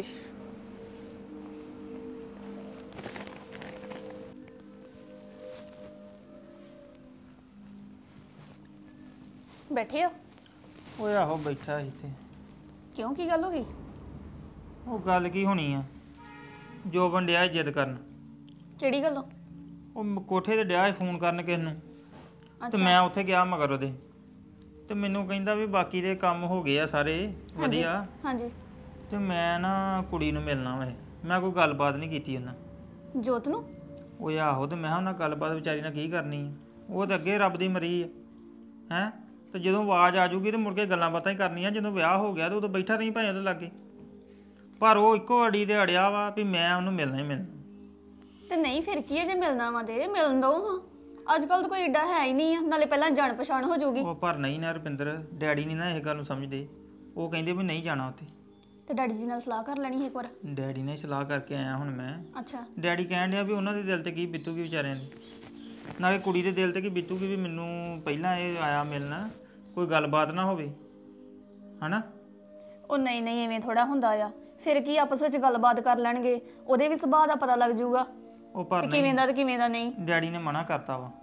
ਬੈਠੇ ਹੋ? ਓਏ ਆਹੋ ਬੈਠਾ ਸੀ ਇੱਥੇ। ਕਿਉਂ, ਕੀ ਗੱਲ ਹੋ ਗਈ? ਉਹ ਗੱਲ ਕੀ ਹੋਣੀ ਆ, ਜੋਬਨ ਡਿਆ ਸੀ ਜਿੱਦ ਕਰਨ। ਕਿਹੜੀ ਗੱਲੋਂ? ਉਹ ਕੋਠੇ ਤੇ ਡਿਆ ਸੀ ਫੋਨ ਕਰਨ ਕਿਸ ਨੂੰ, ਤੇ ਮੈਂ ਉੱਥੇ ਗਿਆ ਮਗਰ ਉਹਦੇ, ਤੇ ਮੈਨੂੰ ਕਹਿੰਦਾ ਵੀ ਬਾਕੀ ਦੇ ਕੰਮ ਹੋ ਗਏ ਆ ਸਾਰੇ ਵਧੀਆ। ਹਾਂਜੀ। ਤੇ ਮੈਂ ਨਾ ਕੁੜੀ ਨੂੰ ਮਿਲਣਾ ਵਾ। ਮੈਂ ਕੋਈ ਗੱਲਬਾਤ ਨਹੀਂ ਕੀਤੀ ਉਹਨਾਂ। ਜੋਤ ਨੂੰ? ਓਏ ਆਹੋ, ਤੇ ਮੈਂ ਕਿਹਾ ਉਹਨਾਂ ਗੱਲਬਾਤ ਵਿਚਾਰੀ ਨਾਲ ਕੀ ਕਰਨੀ ਆ, ਉਹ ਤਾਂ ਅੱਗੇ ਰੱਬ ਦੀ ਮਰੀ ਆ ਹੈ। ਤੇ ਜਦੋਂ ਆਵਾਜ਼ ਆ ਜੂਗੀ ਤੇ ਮੁੜ ਕੇ ਗੱਲਾਂ ਬਾਤਾਂ ਹੀ ਕਰਨੀਆਂ। ਜਦੋਂ ਵਿਆਹ ਹੋ ਗਿਆ ਤੇ ਉਦੋਂ ਬੈਠਾ ਰਹੀ ਭਾਵੇਂ ਉਹਦੇ ਲਾਗੇ, ਪਰ ਉਹ ਇੱਕੋ ਅੜੀ ਤੇ ਅੜਿਆ ਵਾ ਵੀ ਮੈਂ ਉਹਨੂੰ ਮਿਲਣਾ ਹੀ ਮਿਲਣਾ। ਤੇ ਨਹੀਂ ਫਿਰ ਕੀ ਹੈ, ਜੇ ਮਿਲਣਾ ਵਾ ਤੇ ਮਿਲਣ ਦੋ ਹਾਂ। ਅੱਜ ਕੱਲ ਤਾਂ ਕੋਈ ਏਡਾ ਹੈ ਹੀ ਨਹੀਂ ਆ, ਨਾਲੇ ਪਹਿਲਾਂ ਜਾਣ ਪਛਾਣ ਹੋ ਜਾਊਗੀ। ਉਹ ਪਰ ਨਹੀਂ ਨਾ ਰੁਪਿੰਦਰ, ਡੈਡੀ ਨਹੀਂ ਨਾ ਇਹ ਗੱਲ ਨੂੰ ਸਮਝਦੇ। ਉਹ ਕਹਿੰਦੇ ਵੀ ਨਹੀਂ ਜਾਣਾ ਉੱਥੇ। ਤੇ ਡੈਡੀ ਜੀ ਨਾਲ ਸਲਾਹ ਕਰ ਲੈਣੀ ਹੈ ਇੱਕ ਵਾਰ। ਡੈਡੀ ਨੇ ਸਲਾਹ ਕਰਕੇ ਆਇਆ ਹੁਣ ਮੈਂ। ਅੱਛਾ। ਡੈਡੀ ਕਹਿਣ ਡਿਆ ਵੀ ਉਹਨਾਂ ਦੇ ਦਿਲ ਤੇ ਕੀ ਬੀਤੂਗੀ ਵਿਚਾਰਿਆਂ ਦੀ, ਨਾਲੇ ਕੁੜੀ ਦੇ ਦਿਲ ਤੇ ਕੀ ਬੀਤੂਗੀ ਵੀ ਮੈਨੂੰ ਪਹਿਲਾਂ ਇਹ ਆਇਆ ਮਿਲਣਾ, ਕੋਈ ਗੱਲਬਾਤ ਨਾ ਹੋਵੇ ਹਨਾ। ਉਹ ਨਹੀਂ ਨਹੀਂ, ਐਵੇਂ ਥੋੜਾ ਹੁੰਦਾ ਆ। ਫਿਰ ਕੀ ਆਪਸ ਵਿੱਚ ਗੱਲਬਾਤ ਕਰ ਲੈਣਗੇ, ਉਹਦੇ ਵੀ ਸੁਭਾਅ ਦਾ ਪਤਾ ਲੱਗ ਜਾਊਗਾ ਉਹ ਪਰ ਕਿਵੇਂ ਦਾ ਤੇ ਕਿਵੇਂ ਦਾ ਨਹੀਂ। ਡੈਡੀ ਨੇ ਮਨਾ ਕਰਤਾ ਵਾ।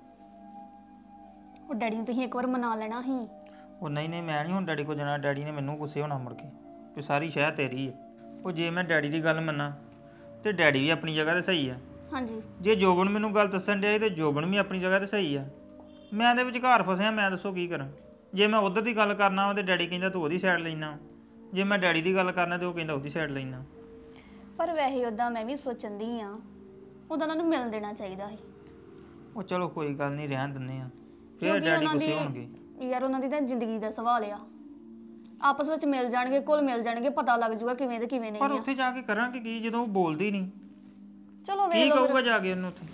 ਉਹ ਡੈਡੀ ਨੂੰ ਤੁਸੀਂ ਇੱਕ ਵਾਰ ਮਨਾ ਲੈਣਾ ਸੀ। ਉਹ ਨਹੀਂ ਨਹੀਂ, ਮੈਂ ਨਹੀਂ ਹੁਣ ਡੈਡੀ ਕੋਲ ਜਾਣਾ। ਡੈਡੀ ਨੇ ਮੈਨੂੰ ਗੁੱਸੇ ਹੋਣਾ ਮੁੜ ਕੇ ਵੀ ਸਾਰੀ ਸ਼ਹਿ ਤੇਰੀ ਹੈ। ਉਹ ਜੇ ਮੈਂ ਡੈਡੀ ਦੀ ਗੱਲ ਮੰਨਾਂ ਤੇ ਡੈਡੀ ਵੀ ਆਪਣੀ ਜਗ੍ਹਾ ਤੇ ਸਹੀ ਆ। ਹਾਂਜੀ। ਜੇ ਜੋਬਨ ਮੈਨੂੰ ਗੱਲ ਦੱਸਣ ਡਿਆ ਤੇ ਜੋਬਨ ਵੀ ਆਪਣੀ ਜਗ੍ਹਾ ਤੇ ਸਹੀ ਆ। ਮੈਂ ਇਹਦੇ ਵਿਚਕਾਰ ਫਸਿਆ, ਮੈਂ ਦੱਸੋ ਕੀ ਕਰਾਂ। ਜੇ ਮੈਂ ਉਧਰ ਦੀ ਗੱਲ ਕਰਨਾ ਵਾ ਤੇ ਡੈਡੀ ਕਹਿੰਦਾ ਤੂੰ ਉਹਦੀ ਸਾਈਡ ਲੈਣਾ, ਜੇ ਮੈਂ ਡੈਡੀ ਦੀ ਗੱਲ ਕਰਨਾ ਤੇ ਉਹ ਕਹਿੰਦਾ ਉਹਦੀ ਸਾਈਡ ਲੈਣਾ। ਪਰ ਵੈਸੇ ਉਦਾਂ ਮੈਂ ਵੀ ਸੋਚਣ ਦੀ ਆ, ਉਦਾਂ ਉਹਨਾਂ ਨੂੰ ਮਿਲ ਦੇਣਾ ਚਾਹੀਦਾ ਸੀ। ਉਹ ਚਲੋ ਕੋਈ ਗੱਲ ਨਹੀਂ, ਰਹਿਣ ਦਿੰਦੇ ਆ, ਫਿਰ ਡੈਡੀ ਗੁੱਸੇ ਹੋਣਗੇ। ਯਾਰ ਉਹਨਾਂ ਦੀ ਤਾਂ ਜ਼ਿੰਦਗੀ ਦਾ ਸਵਾਲ ਆ, ਆਪਸ ਵਿੱਚ ਮਿਲ ਜਾਣਗੇ, ਕੋਲ ਮਿਲ ਜਾਣਗੇ, ਪਤਾ ਲੱਗ ਜਾਊਗਾ ਕਿਵੇਂ ਤੇ ਕਿਵੇਂ ਨਹੀਂ ਪਰ ਆ। ਉੱਥੇ ਜਾ ਕੇ ਕਰਾਂਗੇ ਕੀ ਜਦੋਂ ਉਹ ਬੋਲਦੀ ਨਹੀਂ? ਚਲੋ ਕੀ ਵੇਖ ਲਓ। ਕਹੂਗਾ ਜਾ ਕੇ ਉਹਨੂੰ ਉੱਥੇ?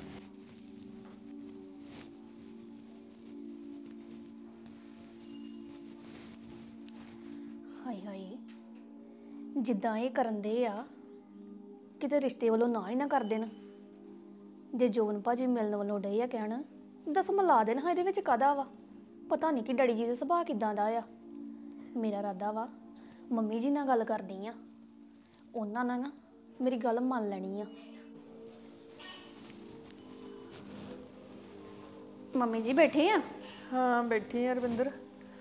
ਹਾਏ ਹਾਏ, ਜਿੱਦਾਂ ਇਹ ਕਰਨ ਦੇ ਆ, ਕਿਤੇ ਰਿਸ਼ਤੇ ਵੱਲੋਂ ਨਾ ਹੀ ਨਾ ਕਰ ਦੇਣ। ਜੇ ਜੋਬਨ ਭਾਜੀ ਮਿਲਣ ਵੱਲੋਂ ਡੇ ਆ ਕਹਿਣ, ਦੱਸ ਮਿਲਾ ਦੇਣ। ਹਾਂ, ਇਹਦੇ ਵਿੱਚ ਕਾਹਦਾ ਵਾ? ਪਤਾ ਨਹੀਂ ਕਿ ਡੈਡੀ ਜੀ ਦਾ ਸੁਭਾਅ ਕਿੱਦਾਂ ਦਾ ਆ। ਮੇਰਾ ਇਰਾਦਾ ਵਾ ਮੰਮੀ ਜੀ ਨਾਲ ਗੱਲ ਕਰਦੀ ਆ, ਉਹਨਾਂ ਨਾਲ ਨਾ ਮੇਰੀ ਗੱਲ ਮੰਨ ਲੈਣੀ ਆ। ਮੰਮੀ ਜੀ ਬੈਠੇ ਆ? ਹਾਂ ਬੈਠੀ ਆ ਰਵਿੰਦਰ।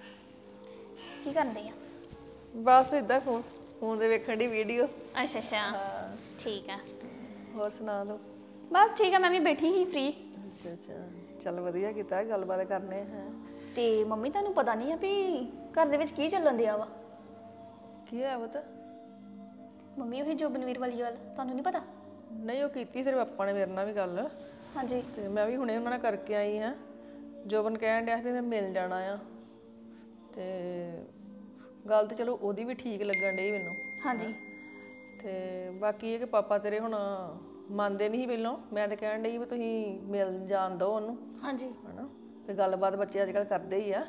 ਕੀ ਕਰਦੇ ਆ? ਬਸ ਇਦਾਂ ਫੋਨ ਦੇ ਵੇਖਣ ਦੀ ਵੀਡੀਓ। ਅੱਛਾ ਅੱਛਾ, ਠੀਕ ਆ। ਹੋਰ ਸੁਣਾ ਦੋ। ਬਸ ਠੀਕ ਆ, ਮੈਂ ਵੀ ਬੈਠੀ ਸੀ ਫ੍ਰੀ। ਅੱਛਾ ਅੱਛਾ, ਚੱਲ ਵਧੀਆ ਕੀਤਾ, ਗੱਲਬਾਤ ਕਰਨੇ ਹੈ। ਤੇ ਮੰਮੀ ਤੁਹਾਨੂੰ ਪਤਾ ਨਹੀਂ ਆ ਵੀ ਘਰ ਦੇ ਵਿੱਚ ਕੀ ਚੱਲਣ ਦਿਆ ਵਾ? ਕੀ ਹੈ ਬਤਾ? ਮੰਮੀ ਉਹੀ ਜੋਬਨਵੀਰ ਵਾਲੀ ਗੱਲ ਤੁਹਾਨੂੰ ਨਹੀਂ ਪਤਾ? ਨਹੀਂ, ਉਹ ਕੀਤੀ ਤੇਰੇ ਪਾਪਾ ਨੇ ਮੇਰੇ ਨਾਲ ਵੀ ਗੱਲ, ਹਾਂਜੀ। ਤੇ ਮੈਂ ਵੀ ਹੁਣੇ ਉਹਨਾਂ ਨਾਲ ਕਰਕੇ ਆਈ ਹਾਂ। ਜੋਬਨ ਕਹਿਣ ਡਿਆ ਵੀ ਮੈਂ ਮਿਲ ਜਾਣਾ ਆ, ਤੇ ਗੱਲ ਤੇ ਚਲੋ ਉਹਦੀ ਵੀ ਠੀਕ ਲੱਗਣ ਡਈ ਮੈਨੂੰ। ਹਾਂਜੀ। ਤੇ ਬਾਕੀ ਇਹ ਕਿ ਪਾਪਾ ਤੇਰੇ ਹੁਣ ਮੰਨਦੇ ਨਹੀਂ ਸੀ ਪਹਿਲਾਂ। ਮੈਂ ਤਾਂ ਕਹਿਣ ਡਈ ਵੀ ਤੁਸੀਂ ਮਿਲ ਜਾਣ ਦਿਓ ਉਹਨੂੰ। ਹਾਂਜੀ। ਹਨਾ, ਤੇ ਗੱਲਬਾਤ ਬੱਚੇ ਅੱਜ ਕੱਲ੍ਹ ਕਰਦੇ ਹੀ ਆ।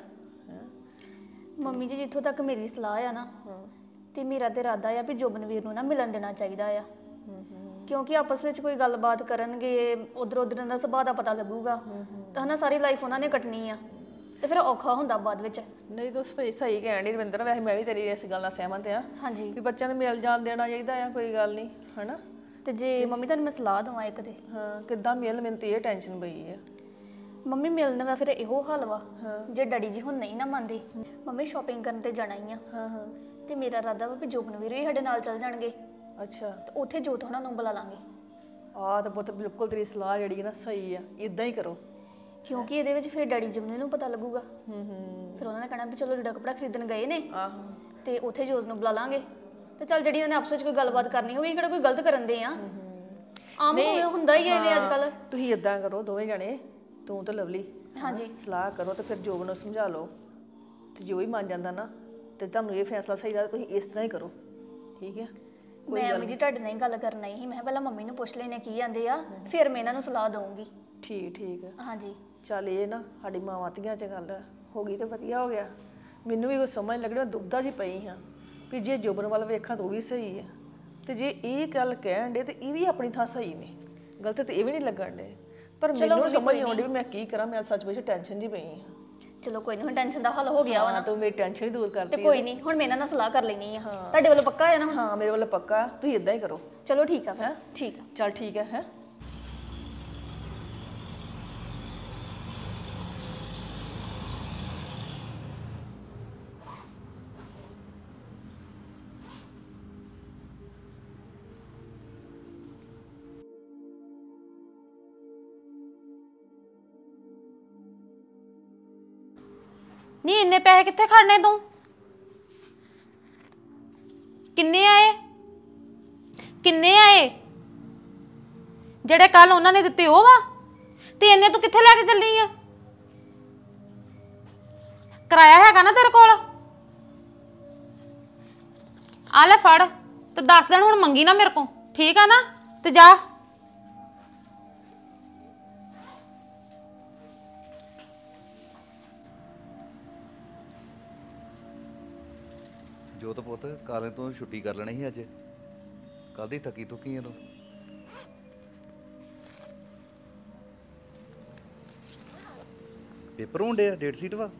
ਮੰਮੀ ਜੀ ਜਿੱਥੋਂ ਤੱਕ ਮੇਰੀ ਸਲਾਹ ਆ ਨਾ, ਤੇ ਮੇਰਾ ਤੇ ਇਰਾਦਾ ਆ ਵੀ ਜੋਬਨਵੀਰ ਨੂੰ ਨਾ ਮਿਲਣ ਦੇਣਾ ਚਾਹੀਦਾ ਆ। ਕਿਉਂਕਿ ਆਪਸ ਵਿੱਚ ਕੋਈ ਗੱਲਬਾਤ ਕਰਨਗੇ, ਉਧਰ ਉਧਰ ਦਾ ਸੁਭਾਅ ਦਾ ਪਤਾ ਲੱਗੂਗਾ, ਤਾਂ ਹਨਾ ਸਾਰੀ ਲਾਈਫ ਉਹਨਾਂ ਨੇ ਕੱਟਣੀ ਆ, ਤੇ ਫਿਰ ਔਖਾ ਹੁੰਦਾ ਬਾਅਦ ਵਿੱਚ। ਨਹੀਂ ਤੂੰ ਸਹੀ ਕਹਿਣ ਡਈ ਰਵਿੰਦਰ, ਵੈਸੇ ਮੈਂ ਵੀ ਤੇਰੀ ਇਸ ਗੱਲ ਨਾਲ ਸਹਿਮਤ ਆ। ਹਾਂਜੀ। ਵੀ ਬੱਚਿਆਂ ਨੂੰ ਮਿਲ ਜਾਣ ਦੇਣਾ ਚਾਹੀਦਾ ਆ, ਕੋਈ ਗੱਲ ਨਹੀਂ ਹਨਾ। ਤੇ ਜੇ ਮੰਮੀ ਤੁਹਾਨੂੰ ਮੈਂ ਸਲਾਹ ਦਵਾਂ ਇੱਕ ਤੇ। ਹਾਂ, ਕਿੱਦਾਂ ਮਿਲ? ਮੈਨੂੰ ਤੇ ਇਹ ਟੈਨਸ਼ਨ ਪਈ ਆ। ਮੰਮੀ ਮਿਲਣ ਦਾ ਫਿਰ ਇਹੋ ਹਾਲ ਵਾ, ਜੇ ਡੈਡੀ ਜੀ ਹੁਣ ਨਹੀਂ ਨਾ ਮੰਨਦੇ, ਮੰਮੀ ਸ਼ਾਪਿੰਗ ਕਰਨ ਤੇ ਜਾਣਾ ਹੀ ਆ। ਹਾਂ ਹਾਂ। ਤੇ ਮੇਰਾ ਇਰਾਦਾ ਵਾ ਵੀ ਜੋਬਨਵੀਰ ਵੀ ਸਾਡੇ ਨਾਲ ਚੱਲ ਜਾਣਗੇ। ਅੱਛਾ। ਤੇ ਉੱਥੇ ਜੋਤ ਉਹਨਾਂ ਨੂੰ ਬੁਲਾ ਲਾਂਗੇ। ਆਹ ਤਾਂ ਪੁੱਤ ਬਿਲਕੁਲ ਤੇਰੀ ਸਲਾਹ ਜਿਹੜੀ ਹੈ ਨਾ ਸਹੀ ਆ, ਇਦਾਂ ਹੀ ਕਰੋ। ਕਿਉਂਕਿ ਇਹਦੇ ਵਿੱਚ ਫਿਰ ਡੈਡੀ ਜੀ ਨੂੰ ਪਤਾ ਲੱਗੂਗਾ। ਫਿਰ ਉਹਨਾਂ ਨੇ ਕਹਿਣਾ ਵੀ ਚਲੋ ਲੀੜਾ ਕੱਪੜਾ ਖਰੀਦਣ ਗਏ ਨੇ, ਆਹੋ, ਤੇ ਉੱਥੇ ਜੋਤ ਨੂੰ ਬੁਲਾ ਲਾਂਗੇ। ਤੇ ਚੱਲ ਜਿਹੜੀ ਉਹਨੇ ਆਪਸ ਵਿੱਚ ਕੋਈ ਗੱਲਬਾਤ ਕਰਨੀ ਹੋਗੀ, ਕਿਹੜਾ ਕੋਈ ਗਲਤ ਕਰਨ ਦੇ ਆ। ਆਮ ਹੋਵੇ ਹੁੰਦਾ ਹੀ ਐਵੇਂ ਅੱਜ ਕੱਲ। ਤੁਸੀਂ ਇਦਾਂ ਕਰੋ, ਦੋਵੇਂ ਜਣੇ ਤੂੰ ਤੇ ਲਵਲੀ ਹਾਂਜੀ ਸਲਾਹ ਕਰੋ, ਤੇ ਫਿਰ ਜੋਬ ਨੂੰ ਸਮਝਾ ਲਓ, ਤੇ ਜੋ ਹੀ ਮੰਨ ਜਾਂਦਾ ਨਾ, ਤੇ ਤੁਹਾਨੂੰ ਇਹ ਫੈਸਲਾ ਸਹੀ ਲੱਗਦਾ ਤੁਸੀਂ ਇਸ ਤਰ੍ਹਾਂ ਹੀ ਕਰੋ, ਠੀਕ ਹੈ? ਮੈਂ ਮੰਮੀ ਜੀ ਤੁਹਾਡੇ ਨਾਲ ਹੀ ਗੱਲ ਕਰਨ ਆਈ ਸੀ। ਮੈਂ ਪਹਿਲਾਂ ਮੰਮੀ ਨੂੰ ਪੁੱਛ ਲੈਣੇ ਕੀ ਆਂਦੇ ਆ, ਫਿਰ ਮੈਂ ਇਹਨਾਂ ਨੂੰ ਸਲਾਹ ਦਊਂਗੀ। ਠੀਕ ਠੀਕ ਹੈ। ਹਾਂਜੀ। ਚੱਲ ਇਹ ਨਾ ਸਾਡੀ ਮਾਵਾਂ ਧੀਆਂ 'ਚ ਗੱਲ ਹੋ ਗਈ ਤੇ ਵਧੀਆ ਹੋ ਗਿਆ। ਮੈਨੂੰ ਵੀ ਕੋਈ ਸਮਝ ਲੱਗਣੀ, ਮੈਂ ਦੁਬਦਾ ਜੀ ਪਈ ਹਾਂ ਵੀ ਜੇ ਜੋਬਨ ਵੱਲ ਵੇਖਾਂ ਤਾਂ ਉਹ ਵੀ ਸਹੀ ਹੈ, ਤੇ ਜੇ ਇਹ ਗੱਲ ਕਹਿਣ ਦੇ ਤੇ ਇਹ ਵੀ ਆਪਣੀ ਥਾਂ ਸਹੀ ਨੇ, ਗਲਤ ਤੇ ਇਹ ਵੀ ਨਹੀਂ ਲੱਗਣ ਦੇ। ਪਰ ਮੈਨੂੰ ਸਮਝ ਨਹੀਂ ਆਉਂਦੀ ਵੀ ਮੈਂ ਕੀ ਕਰਾਂ। ਮੈਂ ਸੱਚ ਵਿੱਚ ਟੈਨਸ਼ਨ ਜੀ ਪਈ ਹਾਂ। ਚਲੋ ਕੋਈ ਨਹੀਂ, ਹੁਣ ਟੈਨਸ਼ਨ ਦਾ ਹੱਲ ਹੋ ਗਿਆ ਵਾ ਨਾ। ਤੂੰ ਮੇਰੀ ਟੈਨਸ਼ਨ ਹੀ ਦੂਰ ਤੇ ਕਰਤੀ। ਕੋਈ ਨਹੀਂ, ਹੁਣ ਮੈਂ ਇਹਨਾਂ ਨਾਲ ਸਲਾਹ ਕਰ ਲੈਣੀ ਆ। ਤੁਹਾਡੇ ਵੱਲੋਂ ਪੱਕਾ ਹੈ ਨਾ? ਹਾਂ ਮੇਰੇ ਵੱਲ ਪੱਕਾ, ਤੁਸੀਂ ਇਦਾਂ ਹੀ ਕਰੋ। ਚਲੋ ਠੀਕ ਆ ਫਿਰ। ਠੀਕ ਆ, ਚੱਲ ਠੀਕ ਹੈ ਹੈ। ਨਹੀਂ ਇੰਨੇ ਪੈਸੇ ਕਿੱਥੇ ਖੜਨੇ ਤੂੰ? ਕਿੰਨੇ ਆਏ? ਕਿੰਨੇ ਆਏ? ਜਿਹੜੇ ਕੱਲ ਉਹਨਾਂ ਨੇ ਦਿੱਤੇ ਉਹ ਵਾ? ਤੇ ਇੰਨੇ ਤੂੰ ਕਿੱਥੇ ਲੈ ਕੇ ਚੱਲੀ ਆ? ਕਿਰਾਇਆ ਹੈਗਾ ਨਾ ਤੇਰੇ ਕੋਲ? ਆ ਲੈ ਫੜ ਤੇ 10 ਦਿਨ ਹੁਣ ਮੰਗੀ ਨਾ ਮੇਰੇ ਕੋਲ, ਠੀਕ ਆ ਨਾ? ਤੇ ਜਾ। ਜੋਤ ਪੁੱਤ ਕਾਲੇ ਤੋਂ ਛੁੱਟੀ ਕਰ ਲੈਣੀ ਸੀ ਅੱਜ, ਕੱਲ ਦੀ ਥੱਕੀ ਥੁੱਕੀ ਆ ਤੂੰ। ਪੇਪਰ ਹੁੰਦੇ ਆ, ਡੇਟ ਸ਼ੀਟ ਵਾ।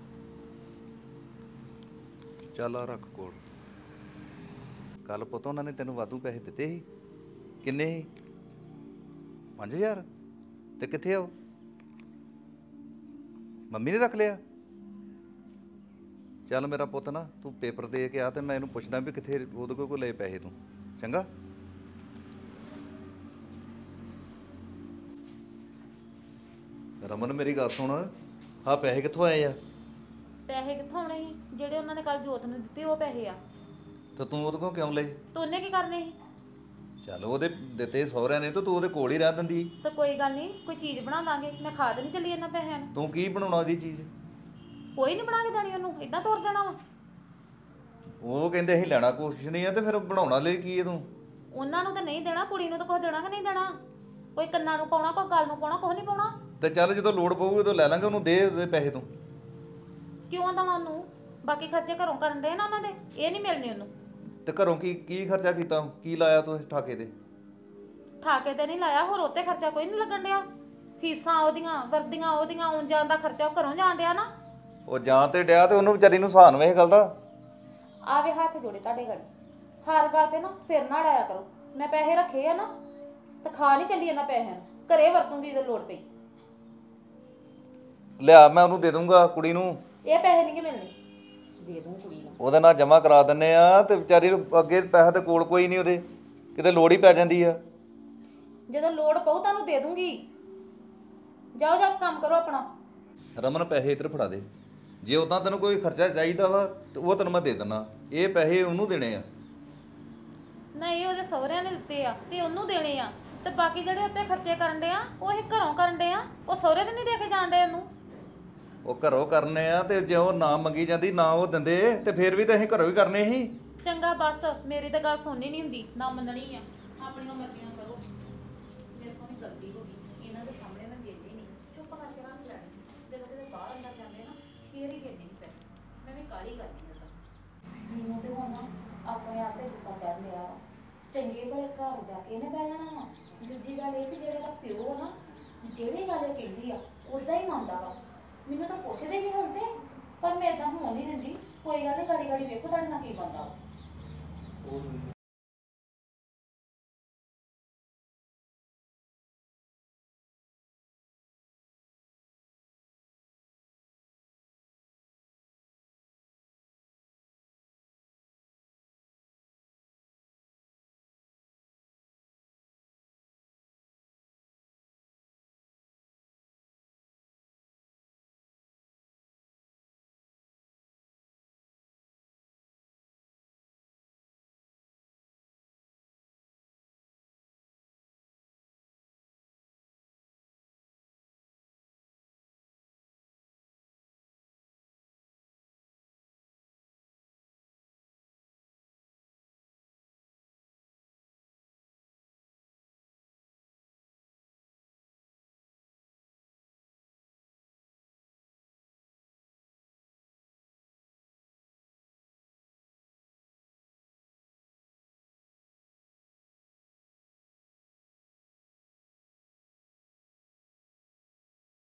ਚੱਲ ਆ ਰੱਖ ਕੋਲ। ਕੱਲ ਪੁੱਤ ਉਹਨਾਂ ਨੇ ਤੈਨੂੰ ਵਾਧੂ ਪੈਸੇ ਦਿੱਤੇ ਸੀ। ਕਿੰਨੇ ਸੀ? 5000। ਤੇ ਕਿੱਥੇ ਆ ਉਹ? ਮੰਮੀ ਨੇ ਰੱਖ ਲਿਆ? ਚੱਲ ਮੇਰਾ ਪੁੱਤ ਨਾ ਤੂੰ ਪੇਪਰ ਦੇ ਕੇ ਆ ਤੇ ਮੈਂ ਇਹਨੂੰ ਪੁੱਛਦਾ ਵੀ ਕਿੱਥੇ ਉਹਦੇ ਕੋਲ ਲਏ ਪੈਸੇ ਤੂੰ। ਚੰਗਾ। ਰਮਨ ਮੇਰੀ ਗੱਲ ਸੁਣ, ਆਹ ਪੈਸੇ ਕਿੱਥੋਂ ਆਏ ਆ? ਪੈਸੇ ਕਿੱਥੋਂ ਆਉਣੇ ਸੀ? ਜਿਹੜੇ ਉਹਨਾਂ ਨੇ ਕੱਲ ਜੋਤ ਨੂੰ ਦਿੱਤੇ ਉਹ ਪੈਸੇ ਆ। ਤੇ ਤੂੰ ਉਹਦੇ ਕੋਲ ਕਿਉਂ ਲਏ? ਤੂੰ ਉਹਨੇ ਕੀ ਕਰਨੇ ਸੀ? ਚੱਲ ਉਹਦੇ ਦਿੱਤੇ ਸਹੁਰਿਆਂ ਨੇ ਤੇ ਤੂੰ ਉਹਦੇ ਕੋਲ ਹੀ ਰਹਿ ਦਿੰਦੀ। ਤਾਂ ਕੋਈ ਗੱਲ ਨਹੀਂ, ਕੋਈ ਚੀਜ਼ ਬਣਾ ਦਾਂਗੇ। ਮੈਂ ਖਾ ਤੇ ਨਹੀਂ ਚੱਲੀ ਇਹਨਾਂ ਪੈਸਿਆਂ ਨੂੰ। ਤੂੰ ਕੀ ਬਣਾਉਣਾ ਉਹਦੀ ਚੀਜ਼? ਕੋਈ ਨਹੀਂ ਬਣਾ ਕੇ ਦੇਣੀ ਉਹਨੂੰ, ਇਦਾਂ ਤੋਰ ਦੇਣਾ ਵਾ। ਉਹ ਕਹਿੰਦੇ ਅਸੀਂ ਲੈਣਾ ਕੁਛ ਨਹੀਂ ਆ ਤੇ ਫਿਰ ਬਣਾਉਣਾ ਲਈ ਕੀ ਹੈ ਤੂੰ? ਉਹਨਾਂ ਨੂੰ ਤਾਂ ਨਹੀਂ ਦੇਣਾ, ਕੁੜੀ ਨੂੰ ਤਾਂ ਕੁਝ ਦੇਣਾ ਕਿ ਨਹੀਂ ਦੇਣਾ? ਕੋਈ ਕੰਨਾਂ ਨੂੰ ਪਾਉਣਾ, ਕੋਈ ਗੱਲ ਨੂੰ ਪਾਉਣਾ, ਕੁਝ ਨਹੀਂ ਪਾਉਣਾ। ਤੇ ਚੱਲ ਜਦੋਂ ਲੋੜ ਪਊਗੀ ਉਦੋਂ ਲੈ ਲਾਂਗੇ। ਉਹਨੂੰ ਦੇ ਉਹਦੇ ਪੈਸੇ ਤੂੰ। ਕਿਉਂ ਦਵਾਂ ਉਹਨੂੰ? ਬਾਕੀ ਖਰਚੇ ਘਰੋਂ ਕਰਨ ਦੇ ਨਾ ਉਹਨਾਂ ਦੇ, ਇਹ ਨਹੀਂ ਮਿਲਨੇ ਉਹਨੂੰ। ਤੇ ਘਰੋਂ ਕੀ ਖਰਚਾ ਕੀਤਾ? ਕੀ ਲਾਇਆ ਤੂੰ ਠਾਕੇ ਤੇ? ਠਾਕੇ ਤੇ ਨਹੀਂ ਲਾਇਆ, ਹੋਰ ਉੱਤੇ ਖਰਚਾ ਕੋਈ ਨਹੀਂ ਲੱਗਣ ਡਿਆ। ਫੀਸਾਂ ਉਹਦੀਆਂ, ਵਰਦੀਆਂ ਉਹਦੀਆਂ, ਆਉਣ ਜਾਣ ਦਾ ਖਰਚਾ ਉਹ ਘਰੋਂ ਜਾਣ ਡਿਆ ਨਾ। ਉਹ ਜਾਂ ਤੇ ਡਿਆ ਤੇ ਉਹਨੂੰ ਵਿਚਾਰੀ ਨੂੰ ਸਹਾਨ ਵੇ ਇਹ ਗੱਲ ਦਾ। ਆਵੇ ਹੱਥ ਜੋੜੇ ਤੁਹਾਡੇ ਗਾੜੀ, ਹਰ ਗੱਲ ਤੇ ਨਾ ਸਿਰ ਨਾ ਅੜਾਇਆ ਕਰੋ। ਮੈਂ ਪੈਸੇ ਰੱਖੇ ਆ ਨਾ, ਤੇ ਖਾ ਨਹੀਂ ਚੱਲੀ ਇਹਨਾਂ ਪੈਸਿਆਂ ਨੂੰ, ਘਰੇ ਵਰਤੂੰਗੀ ਜਦੋਂ ਲੋੜ ਪਈ। ਲਿਆ ਮੈਂ ਉਹਨੂੰ ਦੇ ਦੂੰਗਾ ਕੁੜੀ ਨੂੰ। ਇਹ ਪੈਸੇ ਨਹੀਂ ਕਿ ਮਿਲਣੇ, ਦੇ ਦੂੰ ਕੁੜੀ ਨੂੰ। ਉਹਦੇ ਨਾਲ ਜਮਾ ਕਰਾ ਦਿੰਨੇ ਆ ਤੇ ਵਿਚਾਰੀ ਨੂੰ ਅੱਗੇ ਪੈਸਾ ਤੇ ਕੋਲ ਕੋਈ ਨਹੀਂ ਉਹਦੇ, ਕਿਤੇ ਲੋੜ ਹੀ ਪੈ ਜਾਂਦੀ ਆ। ਜਦੋਂ ਲੋੜ ਪਊ ਤੁਹਾਨੂੰ ਦੇ ਦੂੰਗੀ। ਜਾਓ ਜਾ ਕੇ ਕੰਮ ਕਰੋ ਆਪਣਾ। ਰਮਨ ਪੈਸੇ ਇੱਧਰ ਫੜਾ ਦੇ। ਜੇ ਉਦਾਂ ਤੈਨੂੰ ਕੋਈ ਖਰਚਾ ਚਾਹੀਦਾ ਵਾ ਤੇ ਉਹ ਤੈਨੂੰ ਮੈਂ ਦੇ ਦਿੰਦਾ। ਇਹ ਪੈਸੇ ਉਹਨੂੰ ਦੇਣੇ ਆ। ਨਹੀਂ ਉਹਦੇ ਸਹੁਰਿਆਂ ਨੇ ਦਿੱਤੇ ਆ ਤੇ ਉਹਨੂੰ ਦੇਣੇ ਆ, ਤੇ ਬਾਕੀ ਜਿਹੜੇ ਉੱਤੇ ਖਰਚੇ ਕਰਨ ਦੇ ਆ ਉਹ ਇਹ ਘਰੋਂ ਕਰਨ ਦੇ ਆ। ਉਹ ਸਹੁਰੇ ਤੇ ਨਹੀਂ ਦੇ ਕੇ ਜਾਣ ਦੇ ਉਹਨੂੰ। ਉਹ ਘਰੋਂ ਕਰਨੇ ਆ ਤੇ ਜੇ ਉਹ ਨਾ ਮੰਗੀ ਜਾਂਦੀ ਨਾ ਉਹ ਦਿੰਦੇ ਤੇ ਫਿਰ ਵੀ ਤਾਂ ਅਸੀਂ ਘਰੋਂ ਹੀ ਕਰਨੇ ਸੀ। ਚੰਗਾ ਬਸ, ਮੇਰੀ ਤਾਂ ਗੱਲ ਸੁਣਨੀ ਨਹੀਂ ਹੁੰਦੀ, ਨਾ ਮੰਨਣੀ ਆ। ਆਪਣੀਆਂ ਮਰਜ਼ੀਆਂ ਕਰੋ। ਮੇਰੇ ਕੋਲ ਵੀ ਗਲਤੀ ਹੋ ਗਈ, ਇਹਨਾਂ ਦੇ ਸਾਹਮਣੇ ਮੈਂ ਦੇਣੀ ਨਹੀਂ, ਚੁੱਪ ਕਰਕੇ ਰੱਖ ਲੈਣੀ। ਜਦੋਂ ਕਿਤੇ ਬਾਹਰ ਅੰਦਰ ਜਾਂਦੇ ਨਾ ਫੇਰ ਹੀ ਦੇਣੀ ਪੈ। ਮੈਂ ਵੀ ਕਾਹਲੀ ਕਰਦੀ ਹਾਂ। ਮੈਨੂੰ ਤੇ ਹੁਣ ਨਾ ਆਪਣੇ ਆਪ ਤੇ ਗੁੱਸਾ ਚੜ ਲਿਆ। ਚੰਗੇ ਭਲੇ ਘਰ ਜਾ ਕੇ ਇਹਨੇ ਬਹਿ ਜਾਣਾ ਵਾ। ਦੂਜੀ ਗੱਲ ਇਹ ਕਿ ਜਿਹੜੇ ਦਾ ਪਿਓ ਨਾ ਜਿਹੜੀ ਗੱਲ ਕਹਿੰਦੀ ਆ ਉਦਾਂ ਹੀ ਮੰਨਦਾ ਵਾ। ਮੈਨੂੰ ਤਾਂ ਪੁੱਛਦੇ ਸੀ ਹੁਣ ਤੇ, ਪਰ ਮੈਂ ਇਦਾਂ ਹੋਣ ਨਹੀਂ ਦਿੰਦੀ। ਕੋਈ ਗੱਲ ਨਹੀਂ, ਗਾੜੀ ਗਾੜੀ ਵੇਖੋ ਤੁਹਾਡੇ ਨਾਲ ਕੀ ਬਣਦਾ।